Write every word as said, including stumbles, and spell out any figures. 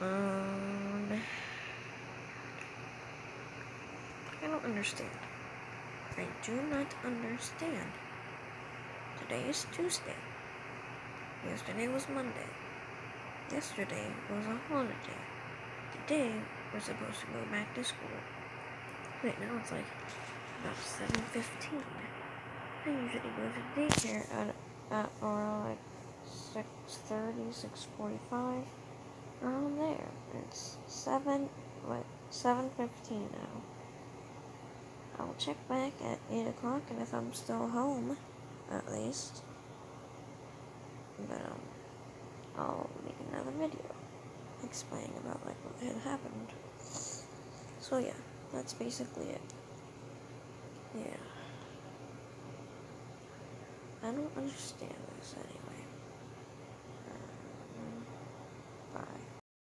Um, I don't understand. I do not understand. Today is Tuesday. Yesterday was Monday. Yesterday was a holiday. Today, we're supposed to go back to school. Wait, now it's like about seven fifteen. I usually go to daycare at, at around like six thirty, six forty-five. Around there. It's seven, what, seven fifteen now. I'll check back at eight o'clock, and if I'm still home, at least, but, um, I'll make another video explaining about, like, what had happened. So, yeah, that's basically it. Yeah. I don't understand this anymore.